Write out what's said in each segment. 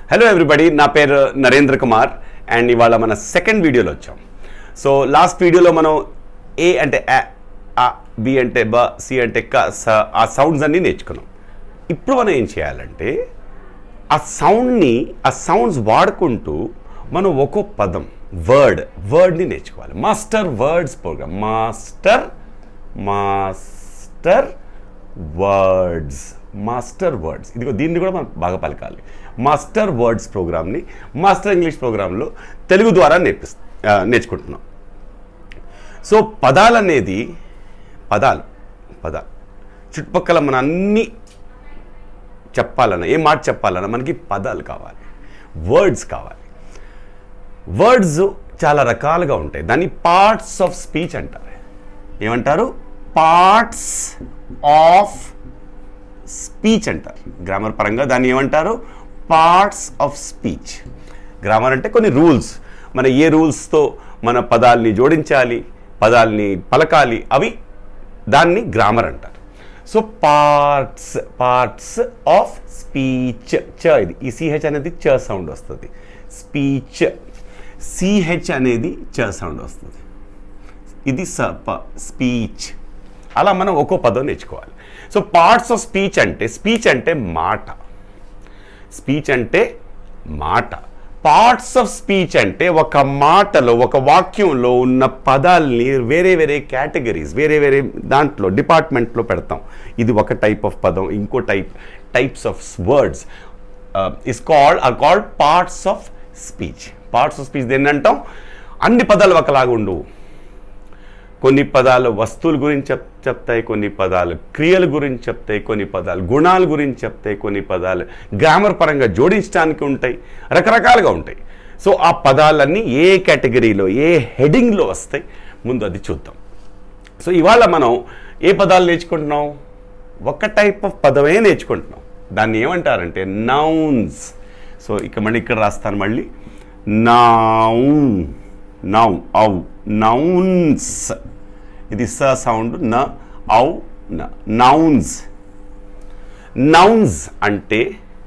Hello everybody, నా పేరు Narendra Kumar and ఇవాళ మన సెకండ్ వీడియోలో వచ్చాం. సో లాస్ట్ వీడియోలో మనం ఏ అంటే ఆ, బి అంటే బ, సి అంటే క, స ఆ సౌండ్స్ అన్నీ నేర్చుకున్నాం. ఇప్పుడు మనం ఏం చేయాలంటే ఆ సౌండ్స్ వాడుకుంటూ మనం ఒక్కో పదం వర్డ్ని నేర్చుకోవాలి. Master words program, master words ఇదిగో దీన్ని కూడా మనం బాగా పలకాలి. మాస్టర్ వర్డ్స్ ప్రోగ్రామ్ని మాస్టర్ ఇంగ్లీష్ ప్రోగ్రాంలో తెలుగు ద్వారా నేర్చుకుంటున్నాం. సో పదాలు చుట్టుపక్కల మన అన్ని చెప్పాలన్నా, ఏ మాట చెప్పాలన్నా మనకి పదాలు కావాలి, వర్డ్స్ కావాలి. వర్డ్స్ చాలా రకాలుగా ఉంటాయి. దాన్ని పార్ట్స్ ఆఫ్ స్పీచ్ అంటారు. ఏమంటారు? పార్ట్స్ ఆఫ్ స్పీచ్ అంటారు. గ్రామర్ పరంగా దాన్ని ఏమంటారు? Parts of speech. గ్రామర్ అంటే కొన్ని రూల్స్, మన ఏ రూల్స్తో మన పదాల్ని జోడించాలి, పదాల్ని పలకాలి, దాన్ని గ్రామర్ అంటారు. So parts of speech. ఇది ఈ సిహెచ్ అనేది చ సౌండ్ వస్తుంది. స్పీచ్ సిహెచ్ అనేది చ సౌండ్ వస్తుంది. ఇది స్పీచ్. అలా మనం ఒక్కో పదం నేర్చుకోవాలి. సో పార్ట్స్ ఆఫ్ స్పీచ్ అంటే మాట. పార్ట్స్ ఆఫ్ స్పీచ్ అంటే ఒక మాటలో, ఒక వాక్యంలో ఉన్న పదాలని వేరే కేటగిరీస్, వేరే దాంట్లో డిపార్ట్మెంట్లో పెడతాం. ఇది ఒక టైప్ ఆఫ్ పదం, ఇంకో types of words is called parts of speech. Parts of speech దేన్ని అంటాం? అన్ని పదాలు ఒకలాగా ఉండవు. కొన్ని పదాలు వస్తువుల గురించి చెప్తాయి, కొన్ని పదాలు క్రియల గురించి చెప్తాయి, కొన్ని పదాలు గుణాల గురించి చెప్తాయి, కొన్ని పదాలు గ్రామర్ పరంగా జోడించడానికి ఉంటాయి, రకరకాలుగా ఉంటాయి. సో ఆ పదాలన్నీ ఏ కేటగిరీలో, ఏ హెడింగ్లో వస్తాయి, ముందు అది చూద్దాం. సో ఇవాళ మనం ఏ పదాలు నేర్చుకుంటున్నాం? ఒక టైప్ ఆఫ్ పదమే నేర్చుకుంటున్నాం. దాన్ని ఏమంటారంటే నౌన్స్. సో ఇక్కడ రాస్తాను మళ్ళీ. నౌన్స్. ఇది స సౌండ్, నౌన్స్ అంటే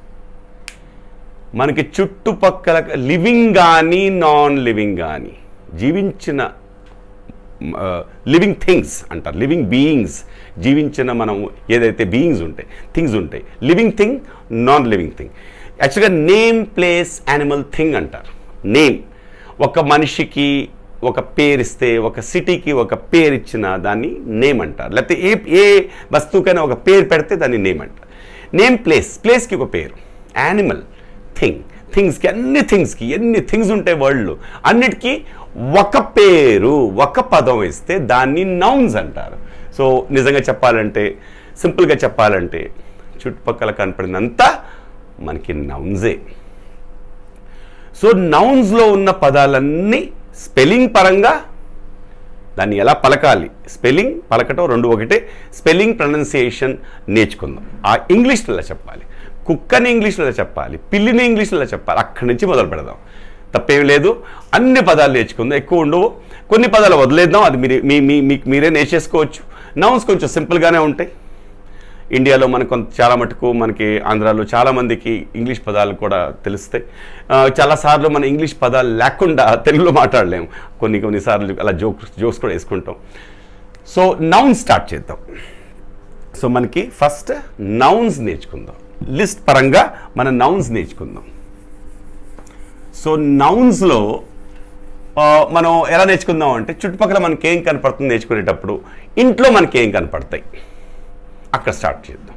మనకి చుట్టుపక్కల లివింగ్ కానీ నాన్ లివింగ్ కానీ జీవించిన లివింగ్ థింగ్స్ అంటారు. లివింగ్ బీయింగ్స్, జీవించిన మనం ఏదైతే బీయింగ్స్ ఉంటాయి, థింగ్స్ ఉంటాయి. Living thing, non living thing. యాక్చువల్గా నేమ్, ప్లేస్, యానిమల్, థింగ్ అంటారు. నేమ్, ఒక మనిషికి ఒక పేరు ఇస్తే, ఒక సిటీకి ఒక పేరు ఇచ్చిన దాన్ని నేమ్ అంటారు. లేకపోతే ఏ వస్తువుకైనా ఒక పేరు పెడితే దాన్ని నేమ్ అంటారు. నేమ్, ప్లేస్కి ఒక పేరు. యానిమల్, థింగ్స్కి ఎన్ని థింగ్స్ ఉంటాయి వరల్డ్లో, అన్నిటికీ ఒక పేరు, ఒక పదం ఇస్తే దాన్ని నౌన్స్ అంటారు. సో నిజంగా చెప్పాలంటే, సింపుల్గా చెప్పాలంటే చుట్టుపక్కల కనపడినంత మనకి నౌన్సే. సో నౌన్స్లో ఉన్న పదాలన్నీ స్పెల్లింగ్ పరంగా దాన్ని ఎలా పలకాలి, స్పెల్లింగ్ పలకటం రెండు ఒకటే. స్పెల్లింగ్, ప్రొనౌన్సియేషన్ నేర్చుకుందాం. ఆ ఇంగ్లీష్లో చెప్పాలి, కుక్కని ఇంగ్లీష్లో చెప్పాలి, పిల్లిని ఇంగ్లీష్లో చెప్పాలి. అక్కడి నుంచి మొదలు పెడదాం, తప్పేం లేదు. అన్ని పదాలు నేర్చుకుందాం, ఎక్కువ ఉండవు. కొన్ని పదాలు వదిలేద్దాం, అది మీరే నేర్చేసుకోవచ్చు. నౌన్స్ కొంచెం సింపుల్గానే ఉంటాయి. ఇండియాలో చాలా మటుకు మనకి ఆంధ్రాలో చాలామందికి ఇంగ్లీష్ పదాలు కూడా తెలుస్తాయి. చాలాసార్లు మన ఇంగ్లీష్ పదాలు లేకుండా తెలుగులో మాట్లాడలేము. కొన్నిసార్లు అలా జోక్స్ కూడా వేసుకుంటాం. సో నౌన్స్ స్టార్ట్ చేద్దాం. సో మనకి ఫస్ట్ నౌన్స్ నేర్చుకుందాం. లిస్ట్ పరంగా మన నౌన్స్ నేర్చుకుందాం. సో నౌన్స్లో మనం ఎలా నేర్చుకుందాం అంటే, చుట్టుపక్కల మనకి ఏం కనపడుతుంది నేర్చుకునేటప్పుడు, ఇంట్లో మనకి ఏం కనపడతాయి అక్కడ స్టార్ట్ చేద్దాం.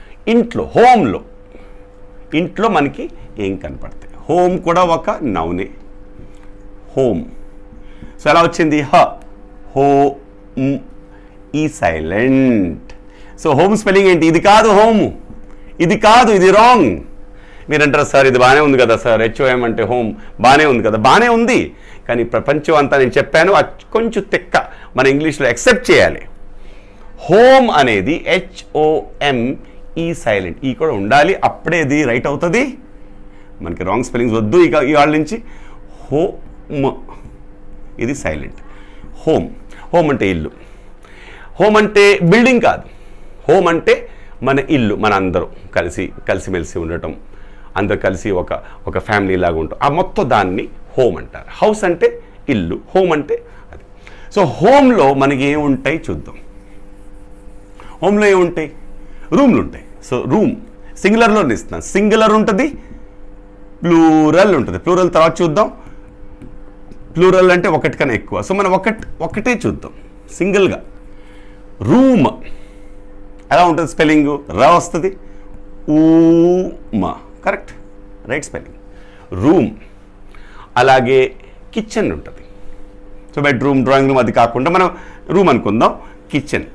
ఇంట్లో మనకి ఏం కనపడతాయి. హోమ్ కూడా ఒక నౌనే. హోమ్. సో ఎలా వచ్చింది? ఈ సైలెంట్. సో హోమ్ స్పెల్లింగ్ ఏంటి? ఇది కాదు హోమ్, ఇది రాంగ్. మీరంటారు, సార్ ఇది బాగానే ఉంది కదా సార్, HOM అంటే హోమ్ బాగానే ఉంది కదా. బాగానే ఉంది, కానీ ప్రపంచం అంతా నేను చెప్పాను, అది కొంచెం తెక్క మన ఇంగ్లీష్లో యాక్సెప్ట్ చేయాలి. హోమ్ అనేది HOM, ఈ సైలెంట్, ఈ కూడా ఉండాలి, అప్పుడే ఇది రైట్ అవుతుంది. మనకి రాంగ్ స్పెల్లింగ్స్ వద్దు ఇవాళ నుంచి. హోమ్, ఇది సైలెంట్. హోమ్ అంటే ఇల్లు. హోమ్ అంటే బిల్డింగ్ కాదు. హోమ్ అంటే మన ఇల్లు, మన అందరూ కలిసిమెలిసి ఉండటం, అందరు కలిసి ఒక ఫ్యామిలీ లాగా ఉంటాం. ఆ మొత్తం దాన్ని హోమ్ అంటారు. హౌస్ అంటే ఇల్లు, హోమ్ అంటే అది. సో హోమ్లో మనకి ఏముంటాయి చూద్దాం. హోమ్లో ఏముంటాయి? రూమ్లు ఉంటాయి. సో రూమ్ సింగులర్లో ఇస్తున్నాను. సింగులర్ ఉంటుంది, ప్లూరల్ ఉంటుంది. ప్లూరల్ తర్వాత చూద్దాం. ప్లూరల్ అంటే ఒకటి కన్నా ఎక్కువ. సో మనం ఒకటే చూద్దాం సింగిల్గా. రూమ్ ఎలా ఉంటుంది స్పెల్లింగ్? రా వస్తుంది, ఊమా, కరెక్ట్, రైట్ స్పెల్లింగ్. రూమ్. అలాగే కిచెన్ ఉంటుంది. సో బెడ్రూమ్, డ్రాయింగ్ రూమ్ అది కాకుండా మనం రూమ్ అనుకుందాం. కిచెన్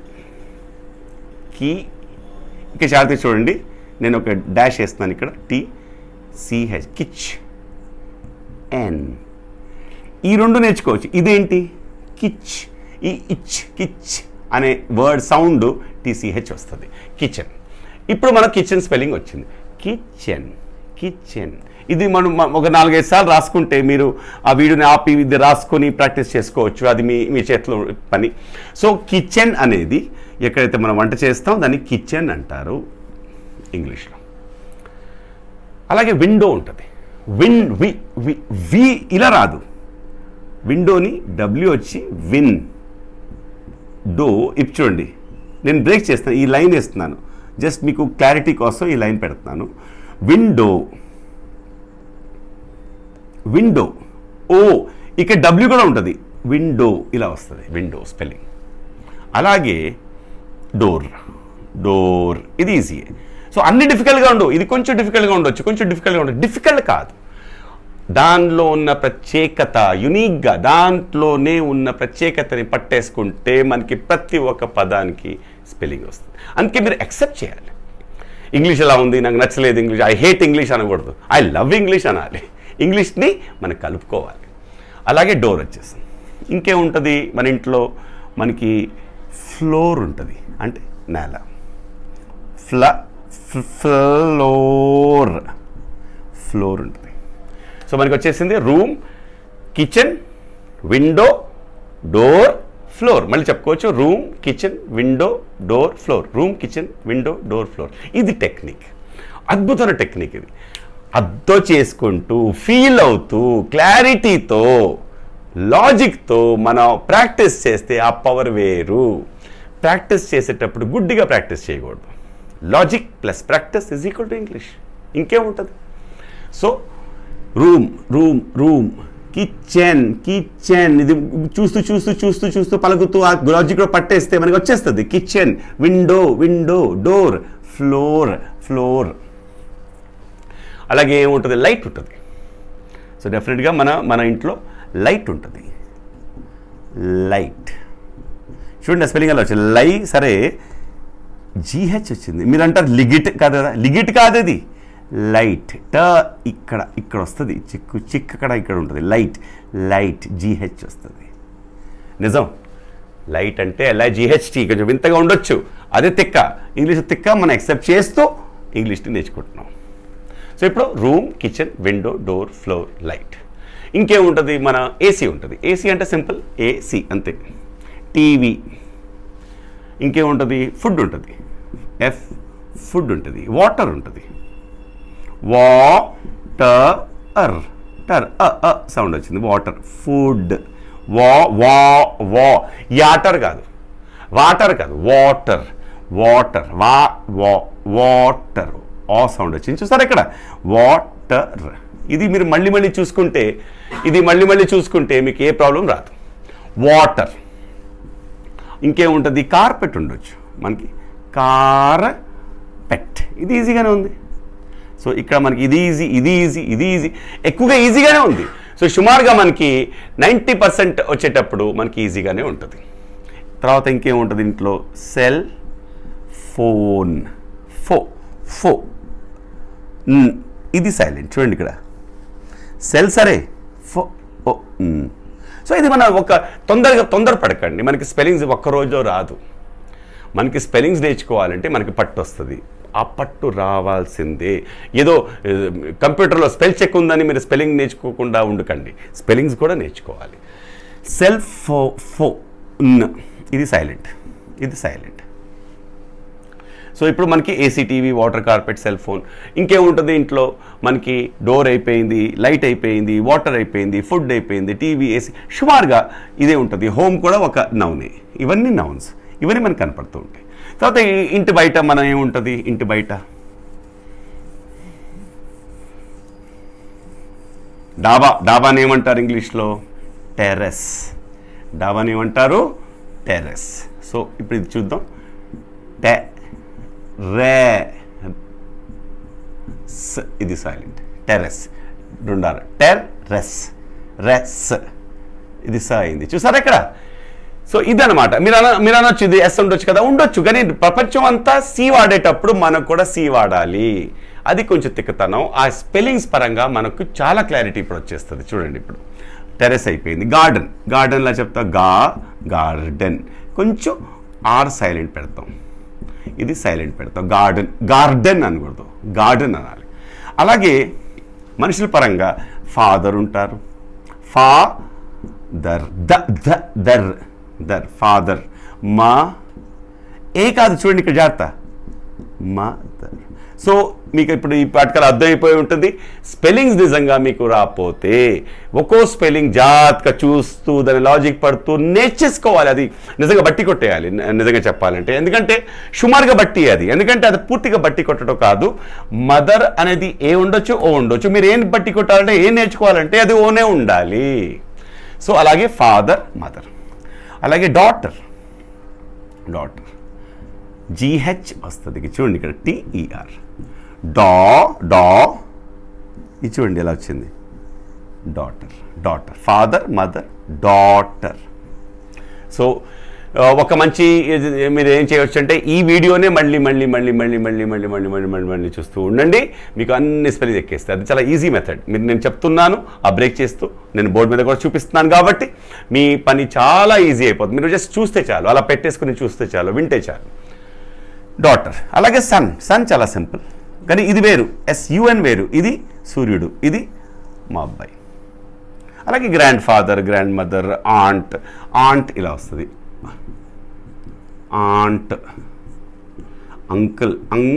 ఇక జాగ్రత్త చూడండి, నేను ఒక డాష్ వేస్తున్నాను ఇక్కడ, TCH, కిచ్ ఎన్. ఈ రెండు నేర్చుకోవచ్చు. ఇదేంటి? కిచ్. ఈ కిచ్ అనే వర్డ్ సౌండ్ TCH వస్తుంది, కిచెన్. ఇప్పుడు మన కిచెన్ స్పెల్లింగ్ వచ్చింది. కిచెన్. ఇది మనం ఒక 4-5 సార్లు రాసుకుంటే మీరు ఆ వీడియోని ఆపి ఇది రాసుకొని ప్రాక్టీస్ చేసుకోవచ్చు. అది మీ చేతిలో పని. సో కిచెన్ అనేది ఎక్కడైతే మనం వంట చేస్తాం దాన్ని కిచెన్ అంటారు ఇంగ్లీష్లో. అలాగే విండో ఉంటుంది. వి ఇలా రాదు. విండోని W వచ్చి విన్ డో. ఇప్పుడు చూడండి, నేను బ్రేక్ చేస్తాను, ఈ లైన్ వేస్తున్నాను జస్ట్ మీకు క్లారిటీ కోసం ఈ లైన్ పెడుతున్నాను. విండో ఓ, ఇక్కడ W కూడా ఉంటుంది. విండో ఇలా వస్తుంది, విండో స్పెల్లింగ్. అలాగే డోర్ ఇది ఈజీయే. సో అన్ని డిఫికల్ట్గా ఉండవు. ఇది కొంచెం డిఫికల్ట్గా ఉండొచ్చు, కొంచెం డిఫికల్ట్గా ఉండదు. డిఫికల్ట్ కాదు, దానిలో ఉన్న ప్రత్యేకత, యునిక్గా దాంట్లోనే ఉన్న ప్రత్యేకతని పట్టేసుకుంటే మనకి ప్రతి ఒక్క పదానికి స్పెల్లింగ్ వస్తుంది. అందుకే మీరు యాక్సెప్ట్ చేయాలి. ఇంగ్లీష్ ఎలా ఉంది, నాకు నచ్చలేదు ఇంగ్లీష్, ఐ హేట్ ఇంగ్లీష్ అనకూడదు, ఐ లవ్ ఇంగ్లీష్ అనాలి. ఇంగ్లీష్ని మనం కలుపుకోవాలి. అలాగే డోర్ వచ్చేస్తుంది. ఇంకేముంటుంది మన ఇంట్లో? మనకి ఫ్లోర్ ఉంటుంది, అంటే నేల. ఫ్లోర్ ఉంటుంది. సో మనకి వచ్చేసింది room, kitchen, window, door, floor. మళ్ళీ చెప్పుకోవచ్చు, room, kitchen, window, door, floor. Room, kitchen, window, door, floor. ఇది టెక్నిక్, అద్భుతమైన టెక్నిక్. ఇది అర్థం చేసుకుంటూ, ఫీల్ అవుతూ, క్లారిటీతో, లాజిక్తో మనం ప్రాక్టీస్ చేస్తే ఆ పవర్ వేరు. ప్రాక్టీస్ చేసేటప్పుడు గుడ్డిగా ప్రాక్టీస్ చేయకూడదు. Logic plus practice is equal to English. ఇంకేముంటుంది? So room, kitchen. ఇది చూస్తూ పలుకుతూ ఆ లాజిక్లో పట్టేస్తే మనకి వచ్చేస్తుంది. Kitchen, window, door, floor. అలాగే ఏముంటుంది? లైట్ ఉంటుంది. సో డెఫినెట్గా మన ఇంట్లో లైట్ ఉంటుంది. లైట్ చూడండి, స్పెల్లింగ్ అలా వచ్చింది. సరే GH వచ్చింది. మీరు అంటారు లిగిట్ కాదు కదా, లిగిట్ కాదు అది, లైట్. ఇక్కడ వస్తుంది, చిక్కు ఇక్కడ ఉంటుంది. లైట్ GH వస్తుంది. నిజం, లైట్ అంటే LIGHT కొంచెం వింతగా ఉండొచ్చు, అదే తిక్క. ఇంగ్లీష్ తిక్క మనం యాక్సెప్ట్ చేస్తూ ఇంగ్లీష్ని నేర్చుకుంటున్నాం. సో ఇప్పుడు room, kitchen, window, door, floor, light. ఇంకేముంటుంది? మన AC ఉంటుంది. AC అంటే సింపుల్ AC అంతే. టీవీ. ఇంకేముంటుంది? ఫుడ్ ఉంటుంది. ఫుడ్ ఉంటుంది. వాటర్ ఉంటుంది. వాటర్ సౌండ్ వచ్చింది. Water, food. యాటర్ కాదు, వాటర్ కాదు, వాటర్. సౌండ్ వచ్చింది చూసారా ఇక్కడ, వాటర్. ఇది మీరు మళ్ళీ చూసుకుంటే మీకు ఏ ప్రాబ్లం రాదు. వాటర్. ఇంకేముంటుంది? కార్పెట్ ఉండొచ్చు మనకి, కార్పెట్. ఇది ఈజీగానే ఉంది. సో ఇక్కడ మనకి ఇది ఈజీ, ఎక్కువగా ఈజీగానే ఉంది. సో సుమారుగా మనకి 90% వచ్చేటప్పుడు మనకి ఈజీగానే ఉంటుంది. తర్వాత ఇంకేముంటుంది ఇంట్లో? Cell phone. ఇది సైలెంట్ చూడండి ఇక్కడ, సెల్ సరే, సో ఇది మన తొందరపడకండి. మనకి స్పెల్లింగ్స్ ఒక్కరోజులో రాదు. మనకి స్పెల్లింగ్స్ నేర్చుకోవాలంటే మనకి పట్టు వస్తుంది. ఆ పట్టు రావాల్సిందే. ఏదో కంప్యూటర్లో స్పెల్ చెక్ ఉందని మీరు స్పెల్లింగ్ నేర్చుకోకుండా ఉండకండి, స్పెల్లింగ్స్ కూడా నేర్చుకోవాలి. ఇది సైలెంట్. సో ఇప్పుడు మనకి AC, TV, water, carpet, cell phone, ఇంకేముంటుంది ఇంట్లో మనకి డోర్ అయిపోయింది, లైట్ అయిపోయింది, వాటర్ అయిపోయింది, ఫుడ్ అయిపోయింది, టీవీ, ఏసీ, సుమారుగా ఇదే ఉంటుంది. హోమ్ కూడా ఒక నౌనే. ఇవన్నీ నౌన్స్, ఇవన్నీ మనకు కనపడుతూ ఉంటాయి. తర్వాత ఇంటి బయట మనం ఏముంటుంది, ఇంటి బయట డాబాని ఏమంటారు ఇంగ్లీష్లో? టెర్రస్. డాబాని ఏమంటారు? టెర్రస్. సో ఇప్పుడు ఇది చూద్దాం. ఇది సైలెంట్. టెర్రస్ రెండారు. రెస్ ఇది స అయింది, చూసారా ఇక్కడ? సో ఇదనమాట. మీరు అనొచ్చు ఇది ఎస్ ఉండొచ్చు కదా, ఉండొచ్చు. కానీ ప్రపంచం అంతా సి వాడేటప్పుడు మనకు కూడా సి వాడాలి. అది కొంచెం తిక్కతనం. ఆ స్పెల్లింగ్స్ పరంగా మనకు చాలా క్లారిటీ ఇప్పుడు వచ్చేస్తుంది. చూడండి, ఇప్పుడు టెర్రస్ అయిపోయింది. గార్డెన్లా చెప్తా, గార్డెన్. కొంచెం ఆర్ సైలెంట్ పెడతాం, ఇది సైలెంట్ పెడతాం. గార్డెన్ అనకూడదు, గార్డెన్ అనాలి. అలాగే మనుషుల పరంగా ఫాదర్ ఉంటారు, దర్ ఫాదర్. మా ఏ కాదు, చూడండి ఇక్కడ జాగ్రత్త, మదర్. సో మీకు ఇప్పుడు ఈ పాటికల్ అర్థమైపోయి ఉంటుంది. స్పెల్లింగ్స్ నిజంగా మీకు రాకపోతే ఒక్కో స్పెల్లింగ్ జాగ్రత్తగా చూస్తూ దాని లాజిక్ పడుతూ నేర్చేసుకోవాలి. అది నిజంగా బట్టి కొట్టేయాలి నిజంగా చెప్పాలంటే. ఎందుకంటే సుమారుగా బట్టి అది, ఎందుకంటే అది పూర్తిగా బట్టి కొట్టడం కాదు. మదర్ అనేది ఏ ఉండొచ్చు, ఓ ఉండొచ్చు. మీరు ఏం బట్టి కొట్టాలంటే, ఏం నేర్చుకోవాలంటే అది ఓనే ఉండాలి. సో అలాగే ఫాదర్, మదర్. అలాగే డాటర్ జీహెచ్ వస్తుంది. చూడండి ఇక్కడ టీఈఆర్. డా ఇది చూడండి ఎలా వచ్చింది, daughter. Father, mother, daughter. So ఒక మంచి మీరు ఏం చేయవచ్చు అంటే ఈ వీడియోనే మళ్ళీ చూస్తూ ఉండండి. మీకు అన్ని స్పెల్లింగ్ ఎక్కేస్తాయి. అది చాలా ఈజీ మెథడ్. నేను చెప్తున్నాను, ఆ బ్రేక్ చేస్తూ నేను బోర్డు మీద కూడా చూపిస్తున్నాను కాబట్టి మీ పని చాలా ఈజీ అయిపోతుంది. మీరు జస్ట్ చూస్తే చాలు, అలా పెట్టేసుకుని చూస్తే చాలు, వింటే చాలు. డాటర్. అలాగే సన్ చాలా సింపుల్, కానీ ఇది వేరు, SUN వేరు. ఇది సూర్యుడు, ఇది మా అబ్బాయి. అలాగే grand father, grand mother, aunt ఇలా వస్తుంది. Aunt, uncle,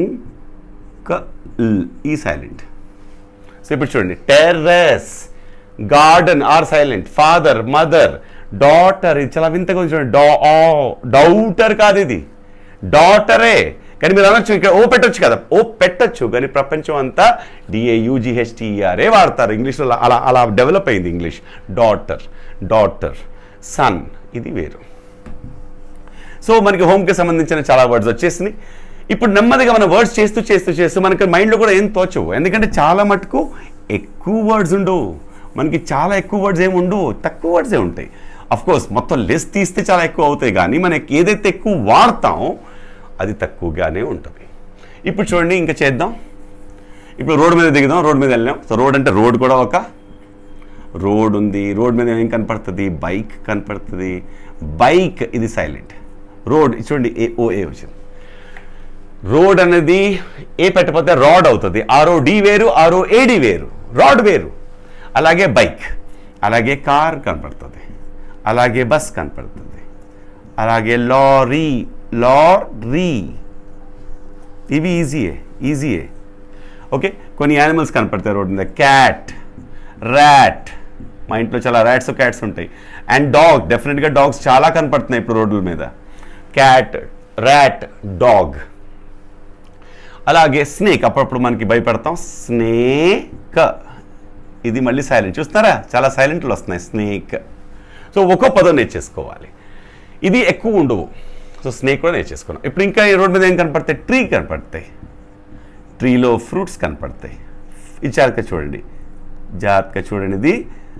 E silent. So ఇప్పుడు చూడండి, terrace, garden, R silent, father, mother, daughter. ఇది చాలా వింతగా ఉంది చూడండి. డౌటర్ కాదు, ఇది డాటరే. కానీ మీరు అనొచ్చు ఇక్కడ ఓ పెట్టొచ్చు కదా, ఓ పెట్టచ్చు. కానీ ప్రపంచం అంతా DAUGHTERఏ వాడతారు. ఇంగ్లీష్లో అలా డెవలప్ అయింది ఇంగ్లీష్. డాటర్, సన్, ఇది వేరు. సో మనకి హోమ్కి సంబంధించిన చాలా వర్డ్స్ వచ్చేసినాయి. ఇప్పుడు నెమ్మదిగా మనం వర్డ్స్ చేస్తూ మనకి మైండ్లో కూడా ఏం తోచవు. ఎందుకంటే చాలా మటుకు ఎక్కువ వర్డ్స్ ఉండవు మనకి, చాలా ఎక్కువ వర్డ్స్ ఏమి ఉండవు, తక్కువ వర్డ్సే ఉంటాయి. అఫ్కోర్స్ మొత్తం లిస్ట్ తీస్తే చాలా ఎక్కువ అవుతాయి, కానీ మనకి ఏదైతే ఎక్కువ వాడతామో అది తక్కువగానే ఉంటుంది. ఇప్పుడు చూడండి, ఇంకా చేద్దాం. ఇప్పుడు రోడ్డు మీద దిగుదాం, రోడ్డు మీద వెళ్ళాం. సో రోడ్ అంటే రోడ్ కూడా ఒక రోడ్ ఉంది. రోడ్ మీద ఏం కనపడుతుంది? బైక్ కనపడుతుంది. బైక్ ఇది సైలెంట్. రోడ్ చూడండి, OA వచ్చింది. రోడ్ అనేది ఏ పెట్టకపోతే రాడ్ అవుతుంది. ROD వేరు, ROAD వేరు, రాడ్ వేరు. అలాగే బైక్, అలాగే కార్ కనపడుతుంది, అలాగే బస్ కనపడుతుంది, అలాగే లారీ. ఇవి ఈజీయే. ఓకే, కొన్ని యానిమల్స్ కనపడతాయి రోడ్ మీద. Cat, rat. మా ఇంట్లో చాలా ర్యాట్స్, క్యాట్స్ ఉంటాయి. అండ్ డాగ్, డెఫినెట్గా డాగ్స్ చాలా కనపడుతున్నాయి ఇప్పుడు రోడ్ల మీద. Cat, rat, dog. అలాగే స్నేక్, అప్పుడప్పుడు మనకి భయపడతాం. స్నేక్, ఇది మళ్ళీ సైలెంట్. చూస్తున్నారా, చాలా సైలెంట్లు వస్తున్నాయి. స్నేక్. సో ఒక్కో పదం నేర్చేసుకోవాలి. ఇది ఎక్కువ ఉండవు. సో స్నేక్ కూడా నేర్చేసుకున్నాం. ఇప్పుడు ఇంకా ఈ రోడ్ మీద ఏం కనపడతాయి? ట్రీ కనపడతాయి. ట్రీలో ఫ్రూట్స్ కనపడతాయి. ఇది జాగ్రత్తగా చూడండి, ఇది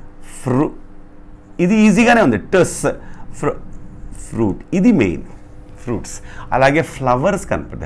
ఇది ఈజీగానే ఉంది. ఫ్రూట్, ఇది మెయిన్, ఫ్రూట్స్. అలాగే ఫ్లవర్స్ కనపడతాయి.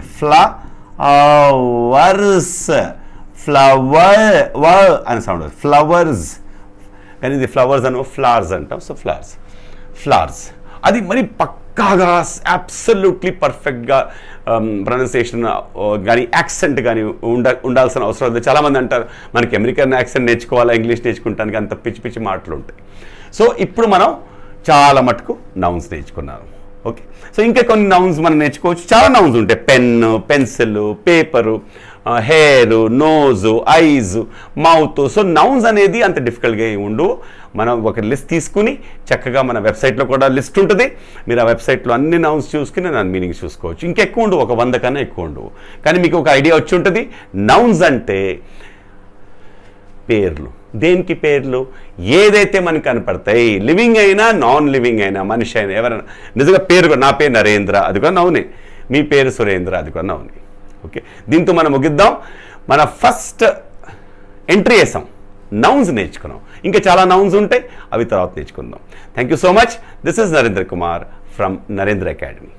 ఫ్లవర్ అని సౌండ్, ఫ్లవర్స్. కానీ ఇది ఫ్లవర్స్ అనో ఫ్లవర్స్ అంటాం. సో ఫ్లవర్స్ అది మరి పక్కాగా అబ్సల్యూట్లీ పర్ఫెక్ట్గా ప్రొనౌన్సియేషన్ కానీ యాక్సెంట్ కానీ ఉండాల్సిన అవసరం లేదు. చాలామంది అంటారు మనకి అమెరికన్ యాక్సెంట్ నేర్చుకోవాలా, ఇంగ్లీష్ నేర్చుకుంటానికి అంత పిచ్చి మాటలు ఉంటాయి. సో ఇప్పుడు మనం చాలా మటుకు నౌన్స్ నేర్చుకున్నాము. ఓకే, సో ఇంకా కొన్ని నౌన్స్ మనం నేర్చుకోవచ్చు. చాలా నౌన్స్ ఉంటాయి. Pen, pencil, paper, hair, nose, eyes, mouth. So nouns అనేది అంత డిఫికల్ట్గా ఉండు. మనం ఒక లిస్ట్ తీసుకుని చక్కగా మన వెబ్సైట్లో కూడా లిస్ట్ ఉంటుంది. మీరు ఆ వెబ్సైట్లో అన్ని నౌన్స్ చూసుకుని దాని మీనింగ్ చూసుకోవచ్చు. ఇంకెక్కువ ఉండవు, ఒక 100 కన్నా ఎక్కువ ఉండవు. కానీ మీకు ఒక ఐడియా వచ్చి ఉంటుంది. నౌన్స్ అంటే పేర్లు. దేనికి పేర్లు? ఏదైతే మనకు కనపడతాయి, లివింగ్ అయినా నాన్ లివింగ్ అయినా, మనిషి అయినా, ఎవరైనా. నిజంగా పేరు, నా పేరు నరేంద్ర, అది కూడా నౌనే. మీ పేరు సురేంద్ర, అది కూడా నౌనే. ఓకే, దీంతో మనం ముగిద్దాం. మన ఫస్ట్ ఎంట్రీ వేసాం, నౌన్స్ నేర్చుకున్నాం. ఇంకా చాలా నౌన్స్ ఉంటాయి, అవి తర్వాత నేర్చుకుందాం. Thank you so much. This is Narendra Kumar from Narendra academy.